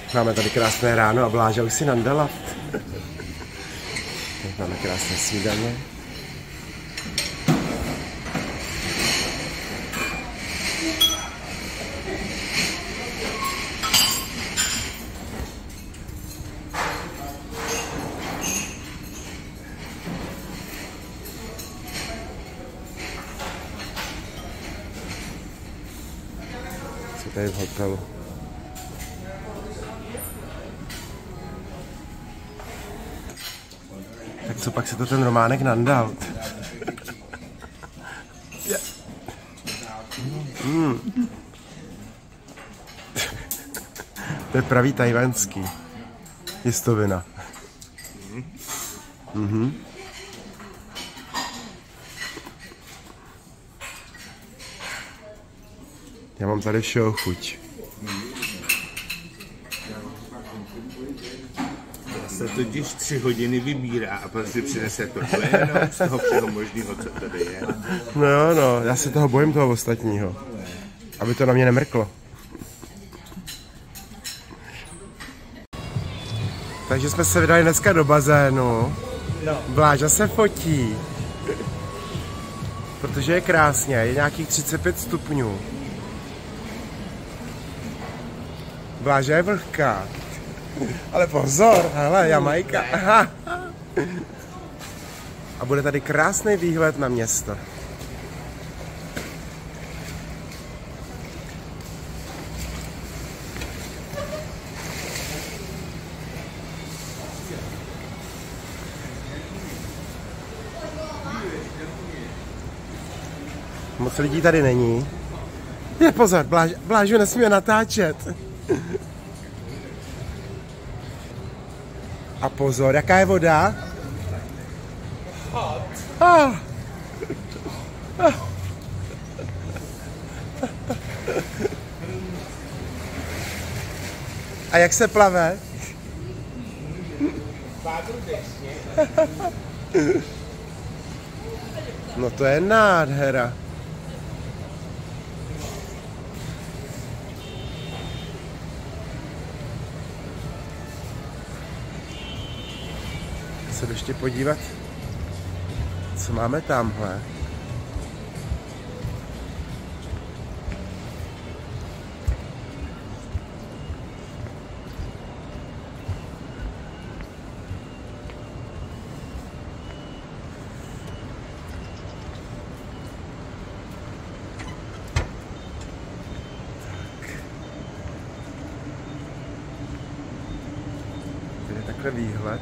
Máme tady krásné ráno a Bláža už si nandala. Máme krásné snídaně. Co tady v hotelu? Tak co pak se to ten Románek nandal? To je pravý tajvanský. Jistovina. Já mám tady všeho chuť. Se totiž 3 hodiny vybírá a pak si přinese to jenom z toho všeho možného, co tady je. No, já se toho bojím, toho ostatního. Aby to na mě nemrklo. Takže jsme se vydali dneska do bazénu. Bláža se fotí. Protože je krásně, je nějakých 35 stupňů. Bláža je vlhká. Ale pozor, hele, Jamajka. Aha. A bude tady krásný výhled na město. Moc lidí tady není. Je pozor, Blážu nesmíme natáčet. A pozor, jaká je voda? Hot. A jak se plave? No to je nádhera. Se ještě podívat, co máme tamhle. Tady je takhle výhled.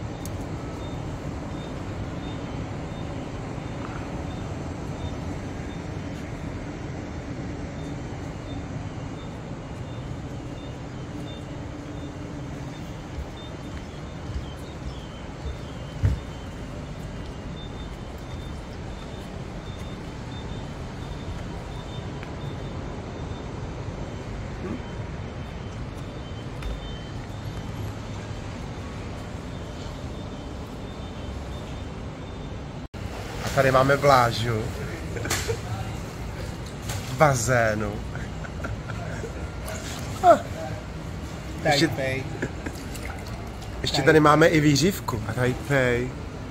Tady máme Blážu v bazénu. Ještě tady máme i výřivku. Taipei.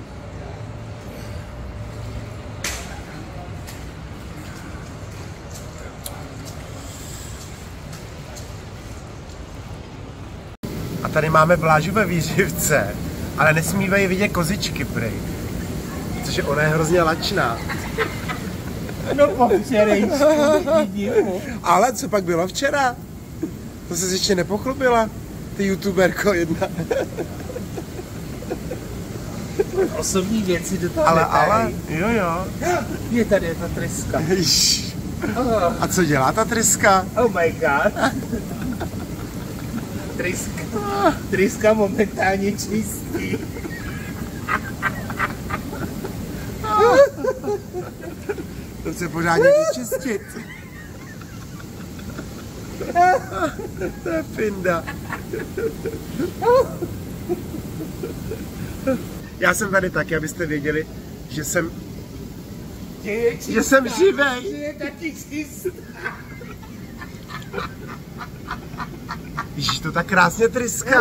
A tady máme Blážu ve výřivce, ale nesmívají vidět kozičky prej. Protože ona je hrozně lačná. No po včerejšku. Ale co pak bylo včera? To se ještě nepochlubila, ty youtuberko jedna. Osobní věci do toho Ale, jo. Je tady ta tryska. A co dělá ta tryska? Oh my god. Tryska momentálně čistí. To chce pořádně vyčistit. To je pinda. Já jsem tady taky, abyste věděli, že jsem živej. Že je taky čistá. Ježíš, to tak krásně tryská.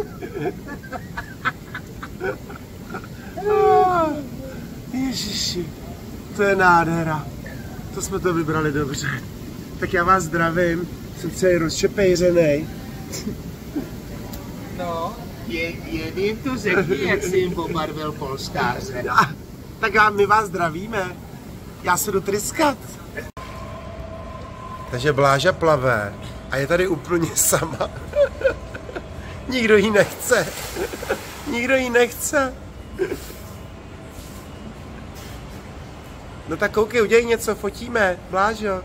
Ježiši, to je nádhera. To jsme to vybrali dobře. Tak já vás zdravím, jsem celý rozšepejřenej. No, jen jim to řekni, jak jsi jim pobarvil polštáře. Tak my vás zdravíme. Já se jdu tryskat. Takže Bláža plave a je tady úplně sama. Nikdo jí nechce. Nikdo jí nechce. No tak koukej, udělej něco, fotíme, Blážo.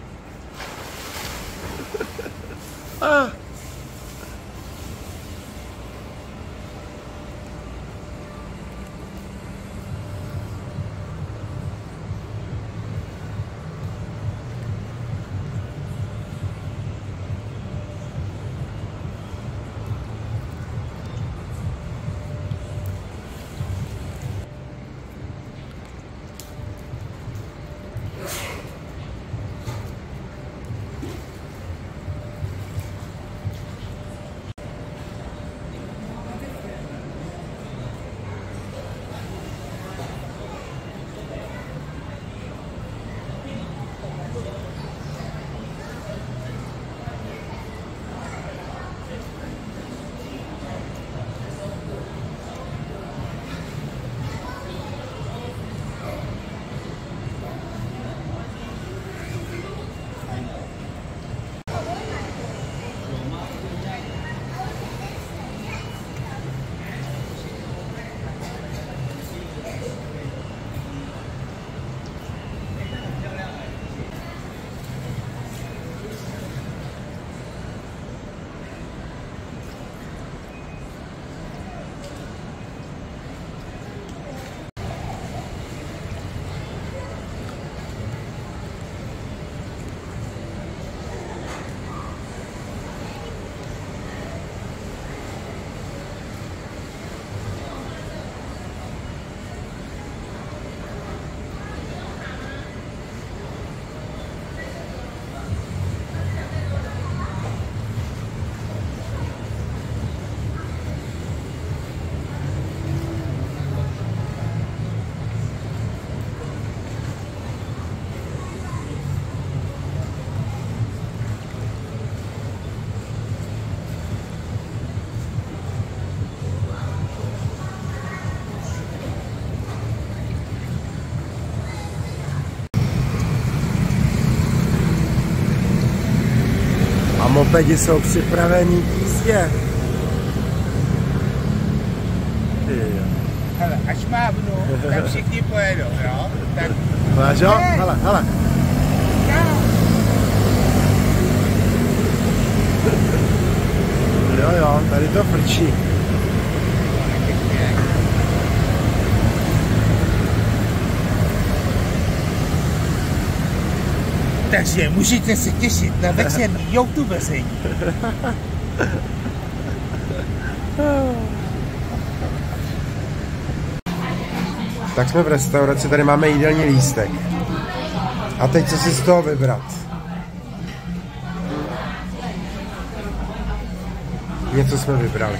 A mopedi jsou připravení k jízdě. Hele, až mávnu, tak všichni pojedou, jo? Tak... Máš ho? Hele, hele. Jo, tady to frčí. Takže můžete se těšit na večerní youtubeření. Tak jsme v restauraci, tady máme jídelní lístek. A teď co si z toho vybrat? Něco jsme vybrali.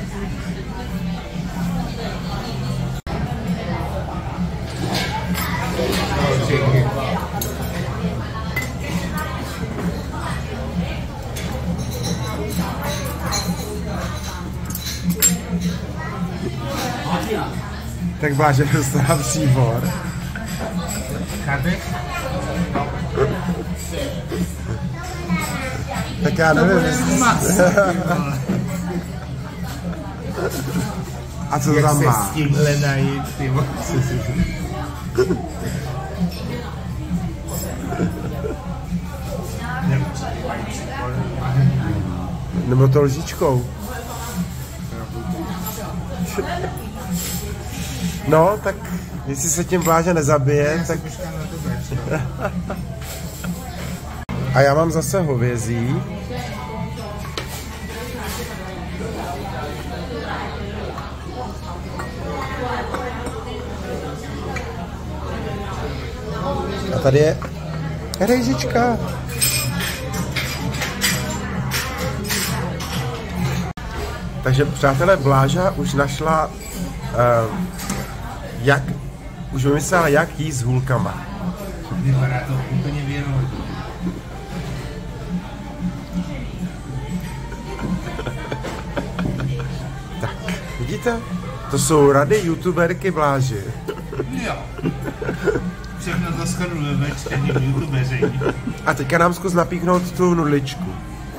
Tak Bláža dostala příbor. Tak já nevím. A co jak tam má? Jak se s tímhle najít, ty vole. Nebo to lžičkou. No, tak jestli se tím Bláža nezabije, tak... A já mám zase hovězí. A tady je rejžička. Takže přátelé, Bláža už našla, už vymyslela, jak jíst s hůlkama. Vypadá to úplně věrohodně. Tak, vidíte? To jsou rady youtuberky Bláži. Jo. Všechno to shrnuje ve čtení youtubeři. A teďka nám zkus napíchnout tu nudličku.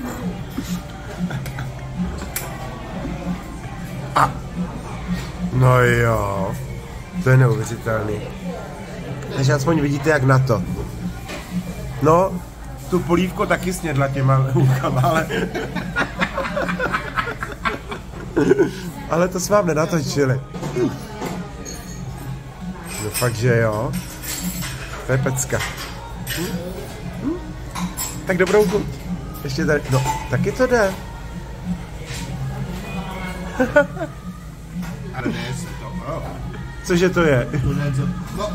A. No jo. To je neuvěřitelný. Takže aspoň vidíte, jak na to. No, tu polívku taky snědla těma hůlkama, ale... ale to jsme vám nenatočili. No fakt, že jo. To je pecka. Tak dobrou chuť. Ještě tady, no, taky to jde. Ale ne, jestli to, no. Cože to je? No.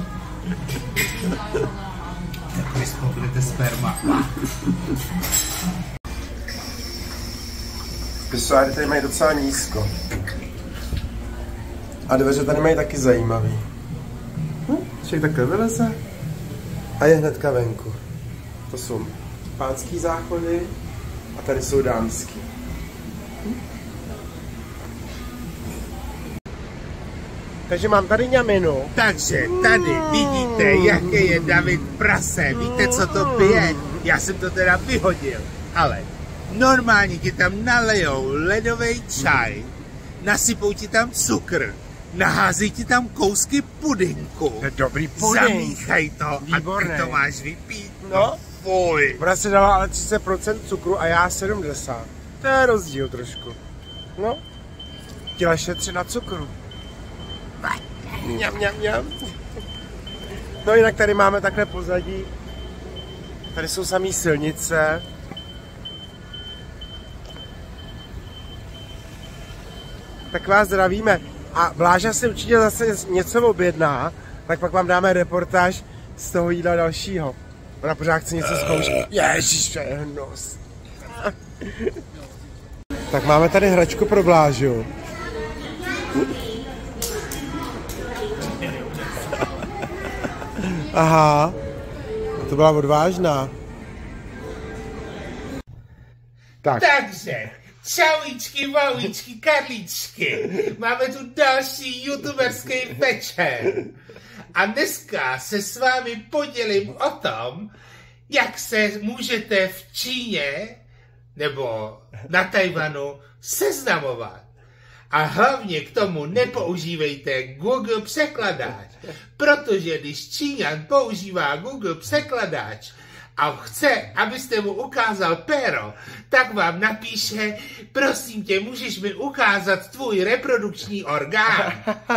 Takový spokryte sperma. Pisoáry tady mají docela nízko. A dveře tady mají taky zajímavý. Však takhle vyleze a je hnedka venku. To jsou pánský záchody a tady jsou dámský. Takže mám tady ňaminu. Takže tady vidíte, jaké je David prase. Víte, co to pije? Já jsem to teda vyhodil. Ale normálně ti tam nalejou ledový čaj, nasypou ti tam cukr, nahází ti tam kousky pudinku. To je dobrý puding. Zamíchaj to. Výborný. A ty to máš vypít. No. Fuj. Ona si dala ale 30% cukru a já 70%. To je rozdíl trošku. No. Chtěla šetřit na cukru. Mňam, mňam, mňam. No jinak tady máme takhle pozadí. Tady jsou samý silnice. Tak vás zdravíme. A Bláža si určitě zase něco objedná, tak pak vám dáme reportáž z toho jídla dalšího. Ona pořád chce něco zkoušet. Ježiš, to je hnos. Tak máme tady hračku pro Blážu. Aha, to byla odvážná. Tak. Takže, čauíčky, mauíčky, karlíčky. Máme tu další youtuberský večer. A dneska se s vámi podělím o tom, jak se můžete v Číně nebo na Tajvanu seznamovat. A hlavně k tomu nepoužívejte Google překladáč, protože když Číňan používá Google překladáč a chce, abyste mu ukázal péro, tak vám napíše, prosím tě, můžeš mi ukázat tvůj reprodukční orgán.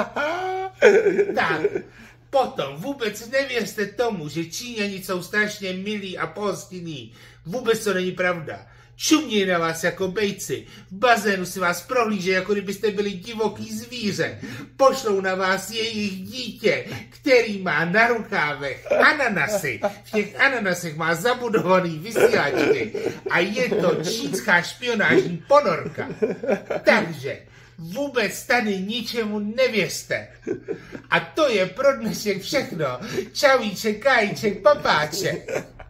Tak, potom vůbec nevěřte tomu, že Číňani jsou strašně milí a pohostinní. Vůbec to není pravda. Čumějí na vás jako bejci, v bazénu si vás prohlíže, jako kdybyste byli divoký zvíře. Pošlou na vás jejich dítě, který má na rukávech ananasy. V těch ananasech má zabudovaný vysílačky a je to čínská špionážní ponorka. Takže vůbec tady ničemu nevěřte. A to je pro dnešek všechno. Čauíček, kájíček, papáček.